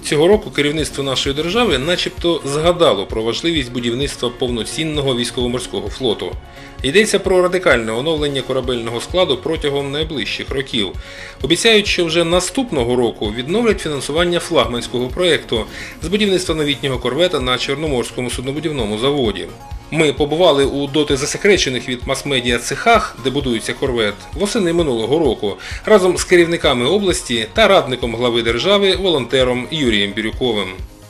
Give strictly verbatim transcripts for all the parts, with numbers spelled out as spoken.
Цього року керівництво нашої держави начебто згадало про важливість будівництва повноцінного військово-морського флоту. Йдеться про радикальне оновлення корабельного складу протягом найближчих років. Обіцяють, що вже наступного року відновлять фінансування флагманського проєкту з будівництва новітнього корвета на Чорноморському суднобудівному заводі. Ми побували у доти засекречених від мас-медіа цехах, де будується корвет, восени минулого року, разом з керівниками області та радником глави держави, волонтером Юрієм Бірюковим.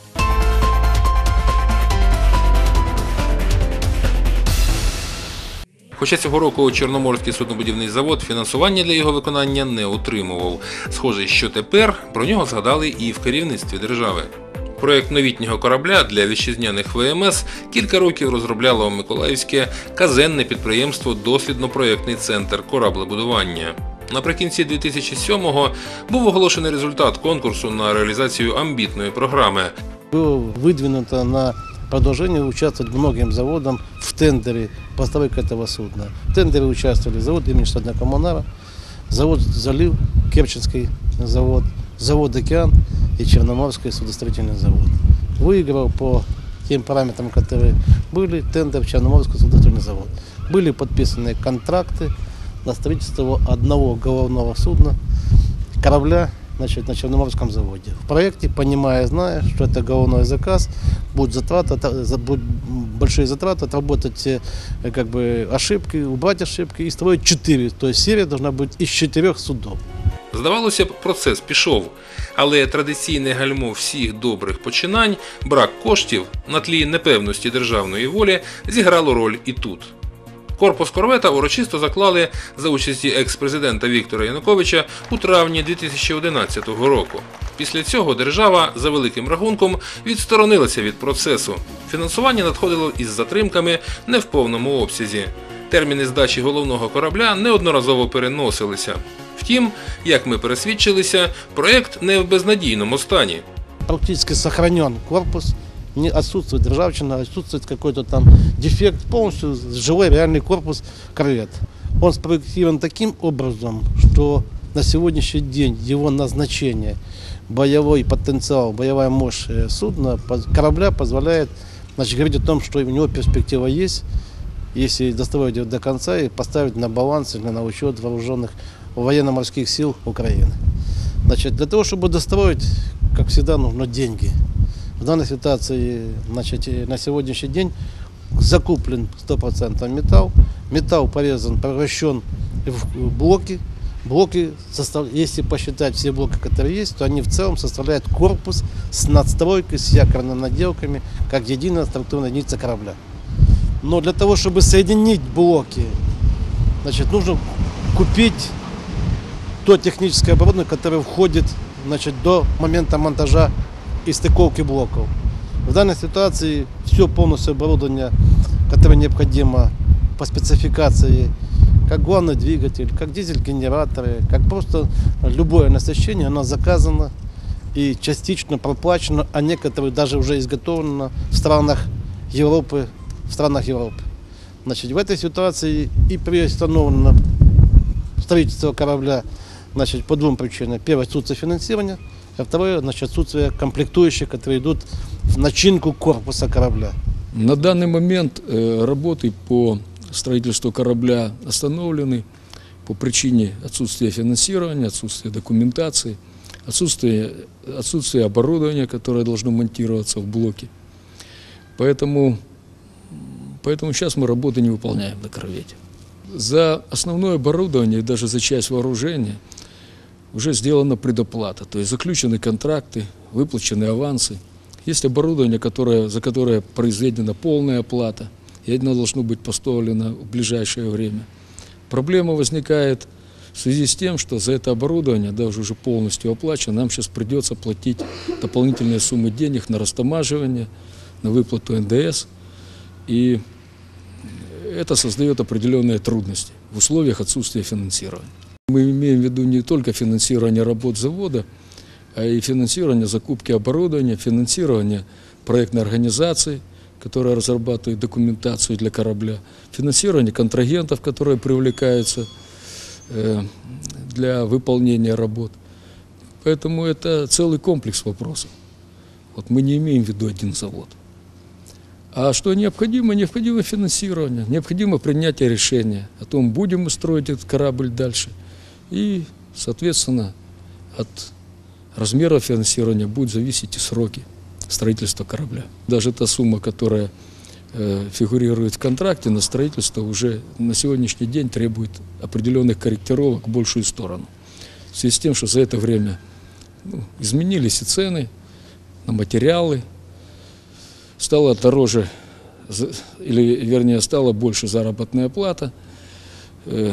Хоча цього року Чорноморський суднобудівний завод фінансування для його виконання не отримував. Схоже, що тепер про нього згадали і в керівництві держави. Проєкт новітнього корабля для вітчизняних ве ем ес кілька років розробляло Миколаївське казенне підприємство «Дослідно-проєктний центр кораблебудування». Наприкінці дві тисячі сьомого був оголошений результат конкурсу на реалізацію амбітної програми. Було видвинуто на продовження участвовать многим заводам в тендере постройки этого судна. В тендере участвовали завод имени Штатна Коммунара, завод «Залив», Керченский завод, завод «Океан» и Черноморский судостроительный завод. Выиграл по тем параметрам, которые были, тендер Черноморский судостроительный завод. Были подписаны контракты на строительство одного головного судна, корабля, значит, на Черноморском заводе. В проекте, понимая и зная, что это головной заказ, будут, затраты, будут большие затраты, отработать как бы, ошибки, убрать ошибки и строить четыре. То есть серия должна быть из четырех судов. Здавалося б, процес пішов, але традиційне гальмо всіх добрих починань, брак коштів на тлі непевності державної волі зіграло роль і тут. Корпус корвета урочисто заклали за участі екс-президента Віктора Януковича у травні дві тисячі одинадцятого року. Після цього держава, за великим рахунком, відсторонилася від процесу. Фінансування надходило із затримками не в повному обсязі. Терміни здачі головного корабля неодноразово переносилися. Втім, як ми пересвідчилися, проєкт не в безнадійному стані. Практически сохранен корпус, не отсутствует ржавчина, отсутствует какой-то там дефект, полностью живой реальный корпус корвет. Он спроектирован таким образом, что на сегодняшний день его назначение, боевой потенциал, боевая мощь судна, корабля позволяет, значит, говорить о том, что у него перспектива есть, если достроить его до конца и поставить на баланс или на учет вооруженных военно-морских сил Украины. Значит, для того, чтобы достроить, как всегда, нужны деньги. В данной ситуации, значит, на сегодняшний день закуплен сто процентов металл. Металл порезан, превращен в блоки. Блоки, если посчитать все блоки, которые есть, то они в целом составляют корпус с надстройкой, с якорными наделками, как единая структурная единица корабля. Но для того, чтобы соединить блоки, значит, нужно купить то техническое оборудование, которое входит, значит, до момента монтажа и стыковки блоков. В данной ситуации все полностью оборудование, которое необходимо по спецификации, как главный двигатель, как дизель-генераторы, как просто любое насыщение, оно заказано и частично проплачено, а некоторые даже уже изготовлено в странах Европы. В странах Европы. Значит, в этой ситуации и приостановлено строительство корабля, значит, по двум причинам. Первое – отсутствие финансирования, а второе – значит, отсутствие комплектующих, которые идут в начинку корпуса корабля. На данный момент э, работы по строительству корабля остановлены по причине отсутствия финансирования, отсутствия документации, отсутствия, отсутствия оборудования, которое должно монтироваться в блоке. Поэтому Поэтому сейчас мы работы не выполняем на корвете. За основное оборудование и даже за часть вооружения уже сделана предоплата, то есть заключены контракты, выплачены авансы. Есть оборудование, которое, за которое произведена полная оплата, и оно должно быть поставлено в ближайшее время. Проблема возникает в связи с тем, что за это оборудование, даже уже полностью оплачено, нам сейчас придется платить дополнительные суммы денег на растамаживание, на выплату эн дэ эс. И это создает определенные трудности в условиях отсутствия финансирования. Мы имеем в виду не только финансирование работ завода, а и финансирование закупки оборудования, финансирование проектной организации, которая разрабатывает документацию для корабля, финансирование контрагентов, которые привлекаются для выполнения работ. Поэтому это целый комплекс вопросов. Вот мы не имеем в виду один завод. А что необходимо? Необходимо финансирование, необходимо принятие решения о том, будем мы строить этот корабль дальше. И, соответственно, от размера финансирования будут зависеть и сроки строительства корабля. Даже та сумма, которая э, фигурирует в контракте на строительство, уже на сегодняшний день требует определенных корректировок в большую сторону. В связи с тем, что за это время ну, изменились и цены на материалы, стало дороже, или, вернее, стала больше заработная плата, э,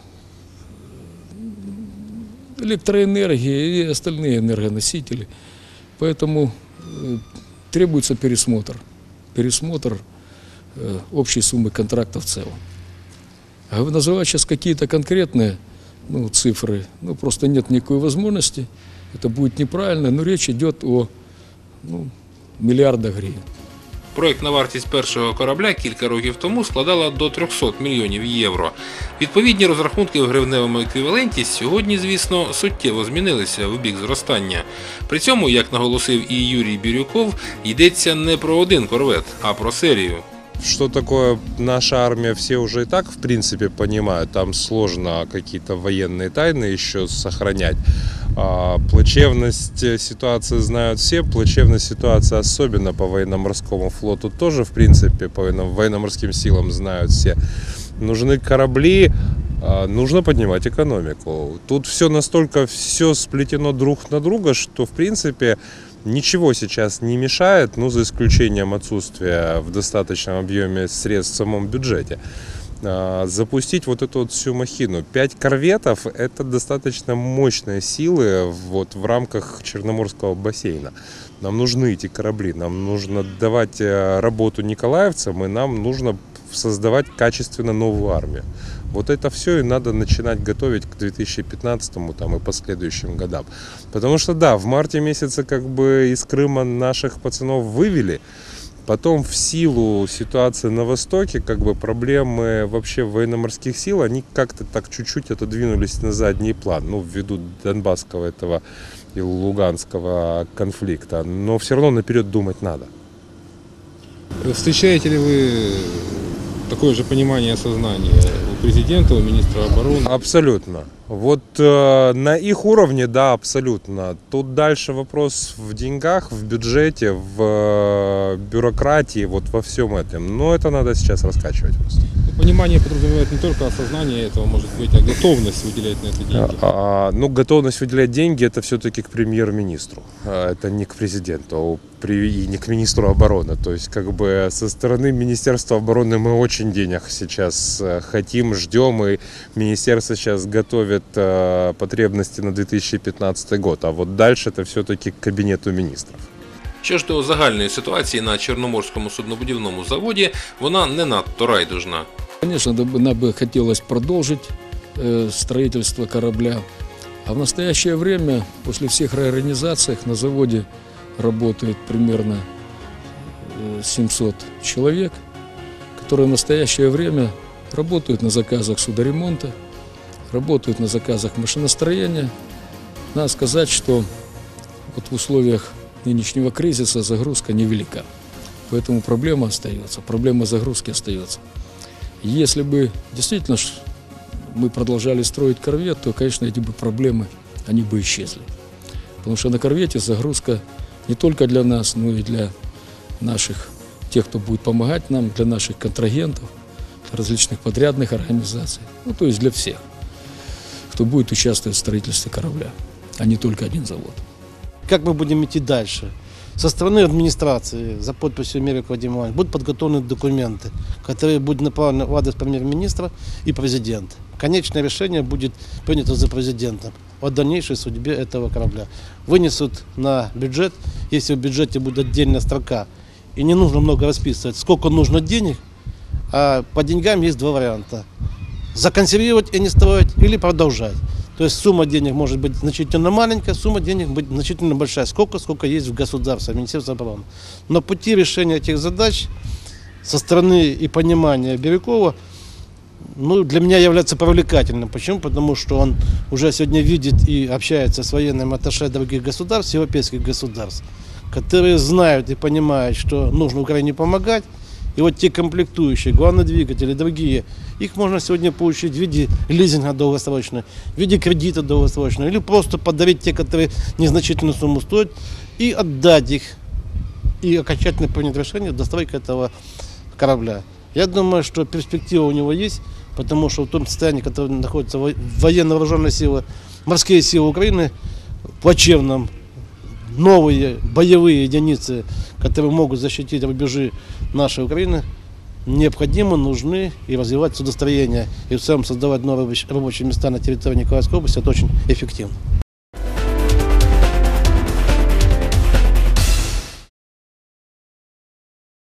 электроэнергия и остальные энергоносители. Поэтому э, требуется пересмотр, пересмотр э, общей суммы контракта в целом. А называть сейчас какие-то конкретные ну, цифры, ну, просто нет никакой возможности, это будет неправильно, но речь идет о ну, мільярдах гривень. Проєктна вартість першого корабля кілька років тому складала до трьохсот мільйонів євро. Відповідні розрахунки в гривневому еквіваленті сьогодні, звісно, суттєво змінилися в бік зростання. При цьому, як наголосив і Юрій Бірюков, йдеться не про один корвет, а про серію. Что такое наша армия, все уже и так в принципе понимают. Там сложно какие-то военные тайны еще сохранять. А плачевность ситуации знают все. Плачевность ситуации особенно по военно-морскому флоту тоже в принципе по военно-морским силам знают все. Нужны корабли, нужно поднимать экономику. Тут все настолько все сплетено друг на друга, что в принципе ничего сейчас не мешает, ну, за исключением отсутствия в достаточном объеме средств в самом бюджете, запустить вот эту вот всю махину. Пять корветов – это достаточно мощные силы вот в рамках Черноморского бассейна. Нам нужны эти корабли, нам нужно давать работу николаевцам, и нам нужно создавать качественно новую армию. Вот это все и надо начинать готовить к две тысячи пятнадцатому там, и последующим годам. Потому что да, в марте месяце как бы из Крыма наших пацанов вывели. Потом в силу ситуации на Востоке, как бы проблемы вообще военно-морских сил, они как-то так чуть-чуть отодвинулись на задний план. Ну, ввиду Донбасского этого и Луганского конфликта. Но все равно наперед думать надо. Встречаете ли вы такое же понимание и осознание у президента, у министра обороны? Абсолютно. Вот э, на их уровне, да, абсолютно. Тут дальше вопрос в деньгах, в бюджете, в э, бюрократии, вот во всем этом. Но это надо сейчас раскачивать просто. Понимание подразумевает не только осознание этого, может быть, а готовность выделять на это деньги. А, ну, готовность выделять деньги – это все-таки к премьер-министру. Это не к президенту и не к министру обороны. То есть, как бы со стороны Министерства обороны мы очень денег сейчас хотим, ждем. И министерство сейчас готовит потребности на две тысячи пятнадцатый год. А вот дальше это все-таки к кабинету министров. Що ж до загальної ситуації на Чорноморському суднобудівному заводі, вона не надто райдужна. Конечно, нам бы хотелось продолжить э, строительство корабля. А в настоящее время, после всех реорганизаций, на заводе работает примерно э, семьсот человек, которые в настоящее время работают на заказах судоремонта, работают на заказах машиностроения. Надо сказать, что вот в условиях нынешнего кризиса загрузка невелика. Поэтому проблема остается, проблема загрузки остается. Если бы действительно мы продолжали строить корвет, то, конечно, эти бы проблемы, они бы исчезли. Потому что на корвете загрузка не только для нас, но и для наших, тех, кто будет помогать нам, для наших контрагентов, различных подрядных организаций, ну, то есть для всех, кто будет участвовать в строительстве корабля, а не только один завод. Как мы будем идти дальше? Со стороны администрации за подписью Мерика Вадима Ивановича будут подготовлены документы, которые будут направлены в адрес премьер-министра и президента. Конечное решение будет принято за президентом о дальнейшей судьбе этого корабля. Вынесут на бюджет, если в бюджете будет отдельная строка, и не нужно много расписывать, сколько нужно денег, а по деньгам есть два варианта. Законсервировать и не строить или продолжать. То есть сумма денег может быть значительно маленькая, сумма денег быть значительно большая. Сколько, сколько есть в государстве, в Министерстве обороны. Но пути решения этих задач со стороны и понимания Бирюкова, ну, для меня является привлекательным. Почему? Потому что он уже сегодня видит и общается с военным атташе других государств, европейских государств, которые знают и понимают, что нужно Украине помогать. И вот те комплектующие, главные двигатели, другие, их можно сегодня получить в виде лизинга долгосрочного, в виде кредита долгосрочного, или просто подарить те, которые незначительную сумму стоят, и отдать их, и окончательно принять решение достройки этого корабля. Я думаю, что перспектива у него есть, потому что в том состоянии, в котором находятся военно-вооруженные силы, морские силы Украины, в плачевном, новые боевые единицы, которые могут защитить рубежи нашей Украины, необходимо, нужны и развивать судостроение, и в целом создавать новые рабочие места на территории Николаевской области, это очень эффективно.